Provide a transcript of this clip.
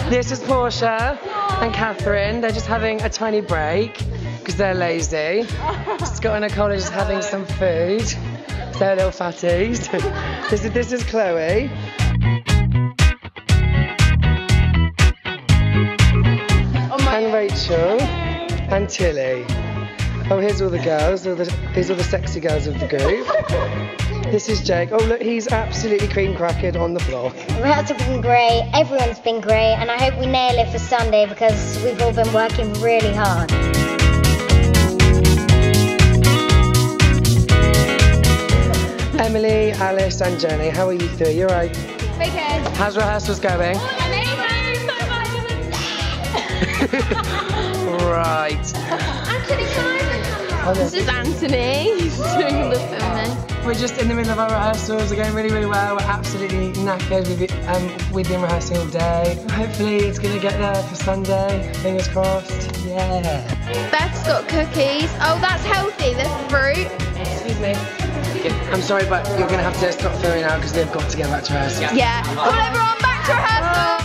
This is Portia and Catherine. They're just having a tiny break because they're lazy. Scott and Nicole are just having some food. They're little fatties. This is Chloe. And Rachel. And Tilly. Oh, here's all the girls. These are the sexy girls of the group. This is Jake. Oh, look, he's absolutely cream crackered on the floor. Rehearsals have been great, everyone's been great, and I hope we nail it for Sunday because we've all been working really hard. Emily, Alice and Jenny, how are you three? You alright? Okay. How's rehearsals going? Right. Anthony, can I have This is Anthony. He's doing the filming. We're just in the middle of our rehearsals. They're going really, really well. We're absolutely knackered. We've been rehearsing all day. Hopefully it's going to get there for Sunday. Fingers crossed. Yeah. Beth's got cookies. Oh, that's healthy. There's fruit. Excuse me. I'm sorry, but you're going to have to stop filming now because they've got to get back to rehearsal. Yeah. Come on, everyone, back to rehearsal.